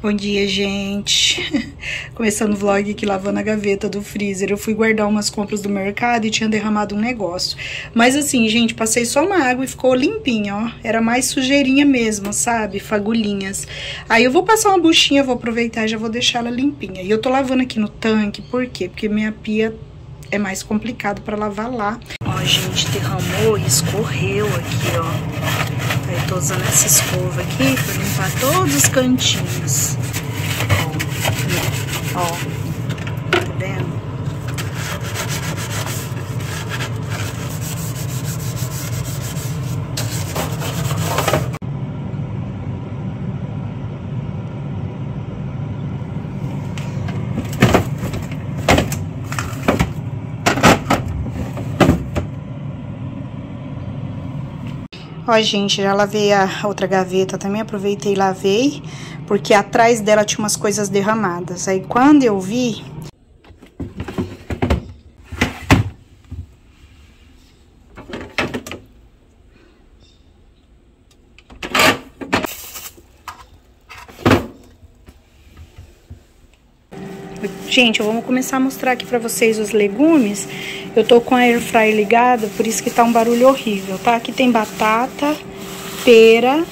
Bom dia, gente. Começando o vlog aqui lavando a gaveta do freezer. Eu fui guardar umas compras do mercado e tinha derramado um negócio. Mas assim, gente, passei só uma água e ficou limpinha, ó. Era mais sujeirinha mesmo, sabe? Fagulhinhas. Aí eu vou passar uma buchinha, vou aproveitar e já vou deixar ela limpinha. E eu tô lavando aqui no tanque, por quê? Porque minha pia é mais complicado pra lavar lá. Ó, gente, derramou e escorreu aqui, ó. Aí tô usando essa escova aqui pra limpar todos os cantinhos. Ó, tá vendo? Ó, gente, já lavei a outra gaveta também, aproveitei e lavei, porque atrás dela tinha umas coisas derramadas. Aí, quando eu vi... Gente, eu vou começar a mostrar aqui pra vocês os legumes. Eu tô com a air fryer ligada, por isso que tá um barulho horrível, tá? Aqui tem batata, pera,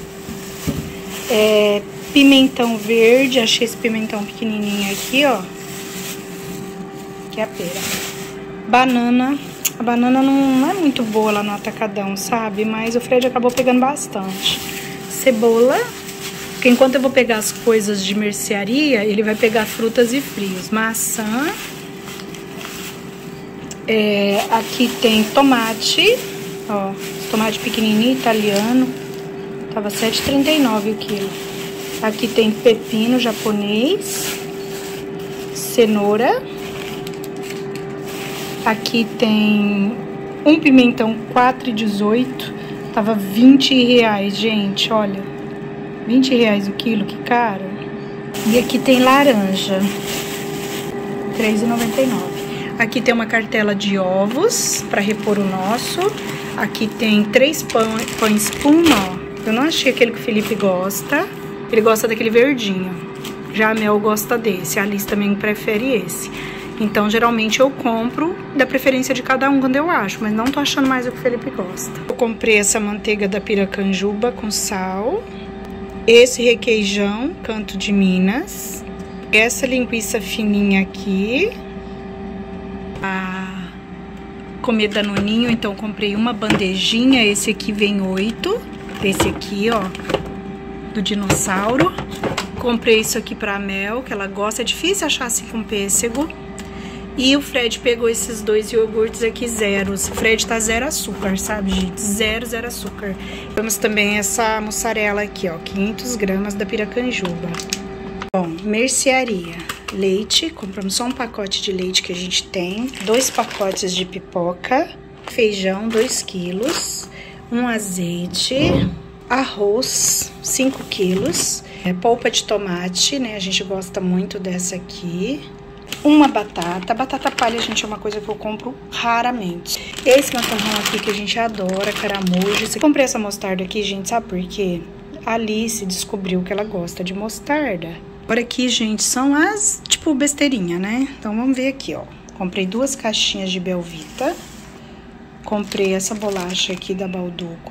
pimentão verde. Achei esse pimentão pequenininho aqui, ó. Que é a pera. Banana. A banana não é muito boa lá no Atacadão, sabe? Mas o Fred acabou pegando bastante. Cebola. Porque enquanto eu vou pegar as coisas de mercearia, ele vai pegar frutas e frios. Maçã. Aqui tem tomate. Ó, tomate pequenininho, italiano. Tava R$ 7,39 o quilo. Aqui tem pepino japonês. Cenoura. Aqui tem um pimentão R$ 4,18. Tava R$ 20, gente, olha. R$ 20 o quilo, que caro. E aqui tem laranja, R$ 3,99. Aqui tem uma cartela de ovos para repor o nosso. Aqui tem 3 pães Puma, ó. Eu não achei aquele que o Felipe gosta. Ele gosta daquele verdinho. Já a Mel gosta desse. A Alice também prefere esse. Então, geralmente eu compro da preferência de cada um quando eu acho. Mas não tô achando mais o que o Felipe gosta. Eu comprei essa manteiga da Piracanjuba com sal. Esse requeijão, Canto de Minas. Essa linguiça fininha aqui. A comer danoninho, então comprei uma bandejinha. Esse aqui vem 8. Esse aqui, ó, do dinossauro. Comprei isso aqui pra Mel, que ela gosta. É difícil achar assim com pêssego. E o Fred pegou esses 2 iogurtes aqui zeros. O Fred tá 0 açúcar, sabe, gente? 0 açúcar. Temos também essa mussarela aqui, ó, 500 gramas da Piracanjuba. Bom, mercearia. Leite, compramos só um pacote de leite que a gente tem. 2 pacotes de pipoca. Feijão, 2 quilos. Um azeite. Arroz, 5 quilos. Polpa de tomate, né? A gente gosta muito dessa aqui. Uma batata. Batata palha, gente, é uma coisa que eu compro raramente. Esse macarrão aqui que a gente adora, caramujo. Eu comprei essa mostarda aqui, gente, sabe por quê? A Alice descobriu que ela gosta de mostarda. Agora aqui, gente, são as, tipo, besteirinha, né? Então, vamos ver aqui, ó. Comprei 2 caixinhas de Belvita. Comprei essa bolacha aqui da Balduco.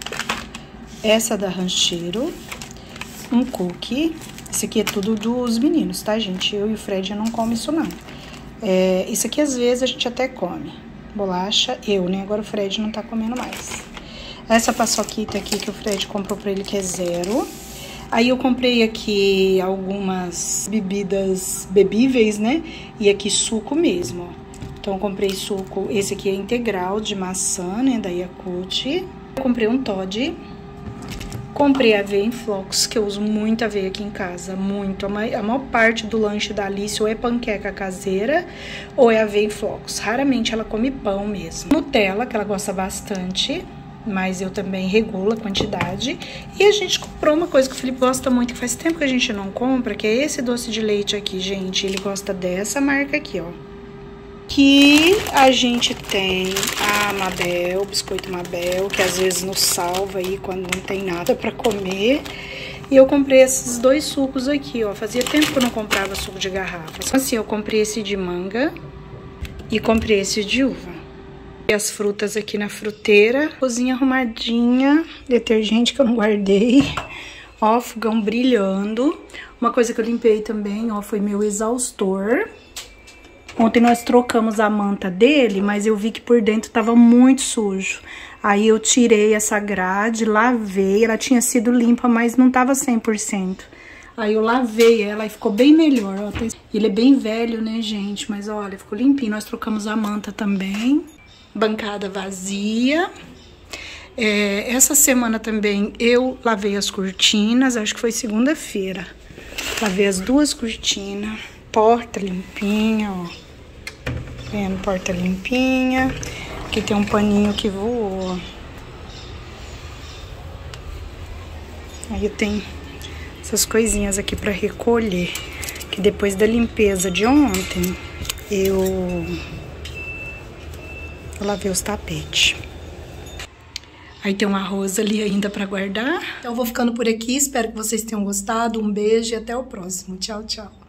Essa da Rancheiro. Um cookie. Esse aqui é tudo dos meninos, tá, gente? Eu e o Fred não come isso, não. Isso aqui, às vezes, a gente até come. Bolacha, eu, né? Agora o Fred não tá comendo mais. Essa paçoquita aqui que o Fred comprou pra ele, que é 0. Aí eu comprei aqui algumas bebidas bebíveis, né? E aqui suco mesmo, ó. Então, eu comprei suco, esse aqui é integral de maçã, né? Da Yakult. Eu comprei um Toddy. Comprei aveia em flocos, que eu uso muito aveia aqui em casa, muito. A maior parte do lanche da Alice ou é panqueca caseira ou é aveia em flocos. Raramente ela come pão mesmo. Nutella, que ela gosta bastante, mas eu também regulo a quantidade. E a gente comprou uma coisa que o Felipe gosta muito, que faz tempo que a gente não compra, que é esse doce de leite aqui, gente. Ele gosta dessa marca aqui, ó. Aqui a gente tem a Mabel, biscoito Mabel, que às vezes nos salva aí quando não tem nada pra comer. E eu comprei esses 2 sucos aqui, ó. Fazia tempo que eu não comprava suco de garrafa. Assim, eu comprei esse de manga e comprei esse de uva. E as frutas aqui na fruteira. Cozinha arrumadinha. Detergente que eu não guardei. Ó, fogão brilhando. Uma coisa que eu limpei também, ó, foi meu exaustor. Ontem nós trocamos a manta dele, mas eu vi que por dentro tava muito sujo. Aí eu tirei essa grade, lavei, ela tinha sido limpa, mas não tava 100%. Aí eu lavei ela e ficou bem melhor, ó. Ele é bem velho, né, gente? Mas olha, ficou limpinho. Nós trocamos a manta também. Bancada vazia. Essa semana também eu lavei as cortinas, acho que foi segunda-feira. Lavei as 2 cortinas. Porta limpinha, ó. Vendo? Porta limpinha. Aqui tem um paninho que voou. Aí eu tenho essas coisinhas aqui pra recolher. Que depois da limpeza de ontem, eu lavei os tapetes. Aí tem um arroz ali ainda pra guardar. Então eu vou ficando por aqui. Espero que vocês tenham gostado. Um beijo e até o próximo. Tchau, tchau.